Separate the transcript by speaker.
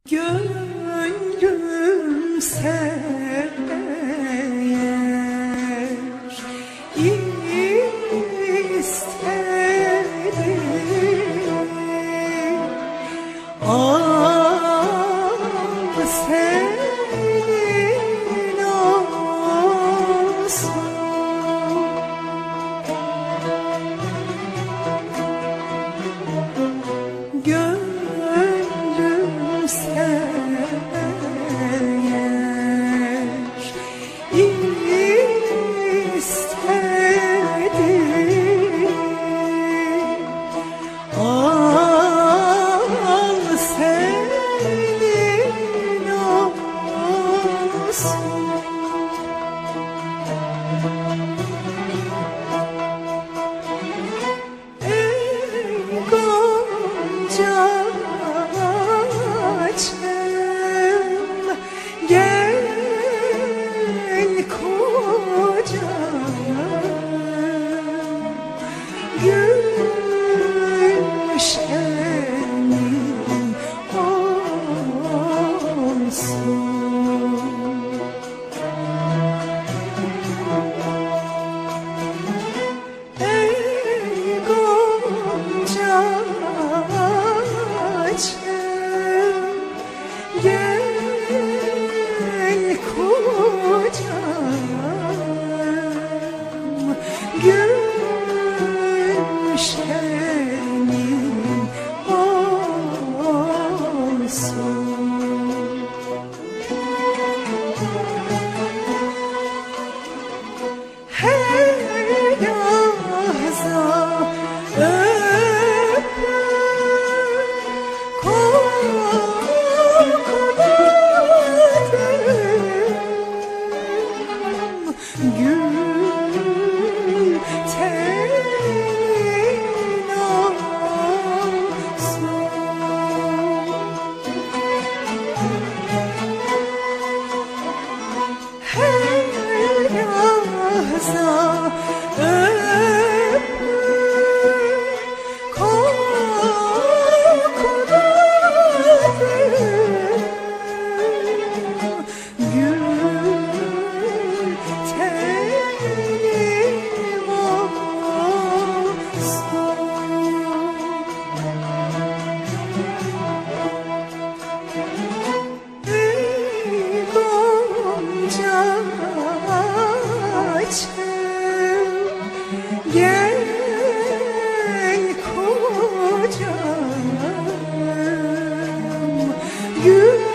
Speaker 1: Gönlüm sever istedi, senin olsun. Gönlüm sever istedi, senin olsun. Ey Gonca açım, gel kocam, gülşenin olsun. Ey Gonca açım, gel kocam, gülşenin olsun. Her lahza öpür kokladım, gül tenin olsun. Her lahza öpür kokladım, gül tenim olsun. Ey Gonca açım, gel kocam, gül